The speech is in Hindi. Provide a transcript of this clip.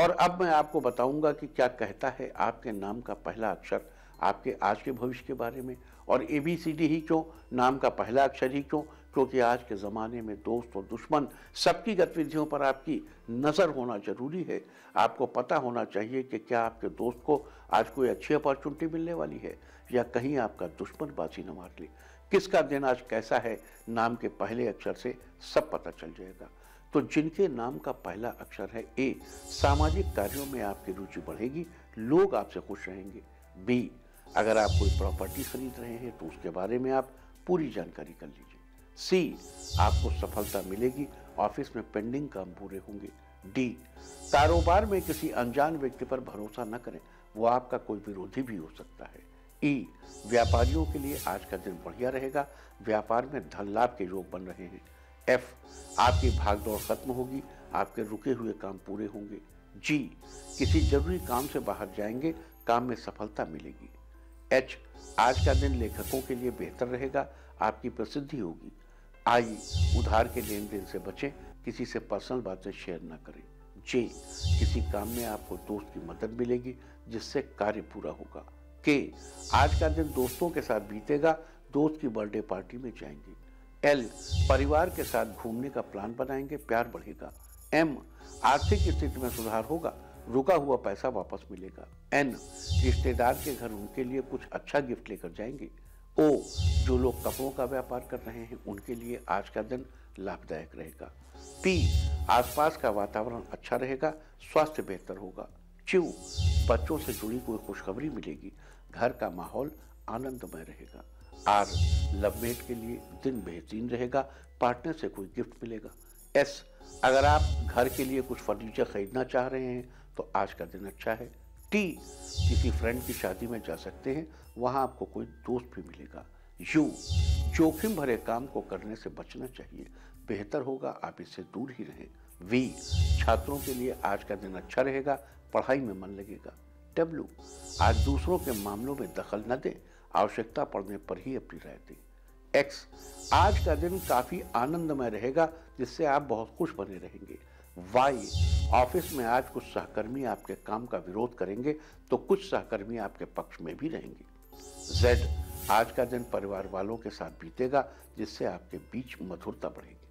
और अब मैं आपको बताऊंगा कि क्या कहता है आपके नाम का पहला अक्षर आपके आज के भविष्य के बारे में। और ABCD ही क्यों, नाम का पहला अक्षर ही क्यों? क्योंकि आज के ज़माने में दोस्त और दुश्मन सबकी गतिविधियों पर आपकी नज़र होना जरूरी है। आपको पता होना चाहिए कि क्या आपके दोस्त को आज कोई अच्छी अपॉर्चुनिटी मिलने वाली है या कहीं आपका दुश्मन बाजी न मार ले। किसका दिन आज कैसा है, नाम के पहले अक्षर से सब पता चल जाएगा। तो जिनके नाम का पहला अक्षर है A, सामाजिक कार्यों में आपकी रुचि बढ़ेगी, लोग आपसे खुश रहेंगे। B, अगर आप कोई प्रॉपर्टी खरीद रहे हैं तो उसके बारे में आप पूरी जानकारी कर लीजिए। C, आपको सफलता मिलेगी, ऑफिस में पेंडिंग काम पूरे होंगे। D, कारोबार में किसी अनजान व्यक्ति पर भरोसा न करें, वो आपका कोई विरोधी भी हो सकता है। E, व्यापारियों के लिए आज का दिन बढ़िया रहेगा, व्यापार में धन लाभ के योग बन रहे हैं। F, आपकी भागदौड़ खत्म होगी, आपके रुके हुए काम पूरे होंगे। G, किसी जरूरी काम से बाहर जाएंगे, काम में सफलता मिलेगी। H, आज का दिन लेखकों के लिए बेहतर रहेगा, आपकी प्रसिद्धि होगी। I, उधार के लेन देन से बचें, किसी से पर्सनल बातें शेयर न करें। J, किसी काम में आपको दोस्त की मदद मिलेगी जिससे कार्य पूरा होगा। K, आज का दिन दोस्तों के साथ बीतेगा, दोस्त की बर्थडे पार्टी में जाएंगे। L, परिवार के साथ घूमने का प्लान बनाएंगे, प्यार बढ़ेगा। M, आर्थिक स्थिति में सुधार होगा, रुका हुआ पैसा वापस मिलेगा। N, रिश्तेदार के घर उनके लिए कुछ अच्छा गिफ्ट लेकर जाएंगे। O, जो लोग कपड़ों का व्यापार कर रहे हैं उनके लिए आज का दिन लाभदायक रहेगा। P, आसपास का वातावरण अच्छा रहेगा, स्वास्थ्य बेहतर होगा। Q, बच्चों से जुड़ी कोई खुशखबरी मिलेगी, घर का माहौल आनंदमय रहेगा। R, लवमेट के लिए दिन बेहतरीन रहेगा, पार्टनर से कोई गिफ्ट मिलेगा। S, अगर आप घर के लिए कुछ फर्नीचर खरीदना चाह रहे हैं तो आज का दिन अच्छा है। T, किसी फ्रेंड की शादी में जा सकते हैं, वहां आपको कोई दोस्त भी मिलेगा। U, जोखिम भरे काम को करने से बचना चाहिए, बेहतर होगा आप इससे दूर ही रहें। V, छात्रों के लिए आज का दिन अच्छा रहेगा, पढ़ाई में मन लगेगा। W, आज दूसरों के मामलों में दखल न दें, आवश्यकता पड़ने पर ही अपनी राय दें। X, आज का दिन काफी आनंदमय रहेगा, जिससे आप बहुत खुश बने रहेंगे। Y, ऑफिस में आज कुछ सहकर्मी आपके काम का विरोध करेंगे तो कुछ सहकर्मी आपके पक्ष में भी रहेंगे। Z, आज का दिन परिवार वालों के साथ बीतेगा, जिससे आपके बीच मधुरता बढ़ेगी।